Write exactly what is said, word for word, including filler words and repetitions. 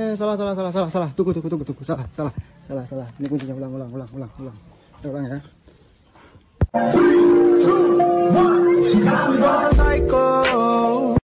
eh salah salah salah salah salah. Tunggu tunggu tunggu tunggu. Salah salah salah salah. Ini kuncinya ulang ulang ulang ulang ulang. Kita ulang ya.